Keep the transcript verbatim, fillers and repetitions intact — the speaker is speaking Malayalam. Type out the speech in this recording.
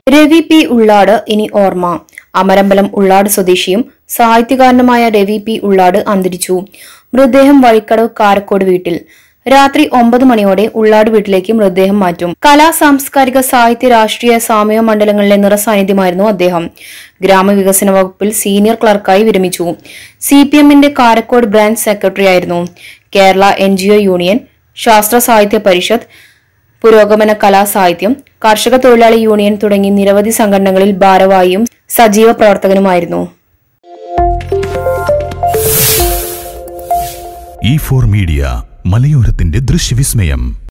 രവി പി ഉള്ളാട് ഇനി ഓർമ്മ. അമരമ്പലം ഉള്ളാട് സ്വദേശിയും സാഹിത്യകാരനുമായ രവി പി ഉള്ളാട് അന്തരിച്ചു. മൃതദേഹം വഴിക്കടവ് കാരക്കോട് വീട്ടിൽ. രാത്രി ഒമ്പത് മണിയോടെ ഉള്ളാട് വീട്ടിലേക്ക് മൃതദേഹം മാറ്റും. കലാ, സാംസ്കാരിക, സാഹിത്യ, രാഷ്ട്രീയ, സാമൂഹ്യ മണ്ഡലങ്ങളിലെ നിറസാന്നിധ്യമായിരുന്നു അദ്ദേഹം. ഗ്രാമവികസന വകുപ്പിൽ സീനിയർ ക്ലർക്കായി വിരമിച്ചു. സി പി എമ്മിന്റെ കാരക്കോട് ബ്രാഞ്ച് സെക്രട്ടറി ആയിരുന്നു. Kerala N G O union, Sasthra Sahithya പരിഷത്ത്, പുരോഗമന കലാസാഹിത്യം, കർഷക തൊഴിലാളി യൂണിയൻ തുടങ്ങി നിരവധി സംഘടനകളിൽ ഭാരവാഹിയും സജീവ പ്രവർത്തകനുമായിരുന്നു. ഇ ഫോർ മീഡിയ, മലയോരത്തിന്റെ ദൃശ്യവിസ്മയം.